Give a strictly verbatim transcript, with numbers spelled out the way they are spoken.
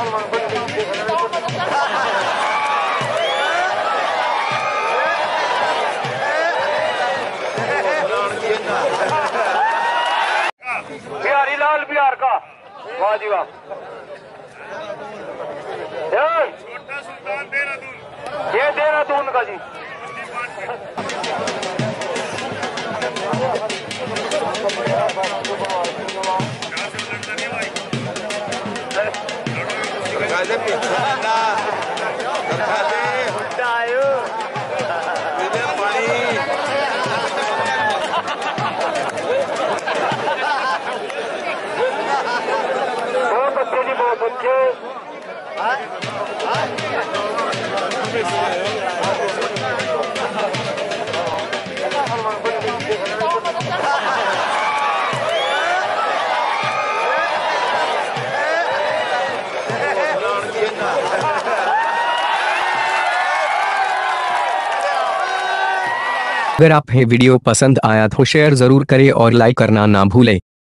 बिहारी लाल बिहार का, वाह जी वाह। छोटा सुल्तान देहरादून, ये देहरादून का जी। बहुत अच्छे जी, बहुत अच्छे। अगर आप ये वीडियो पसंद आया तो शेयर जरूर करें और लाइक करना ना भूलें।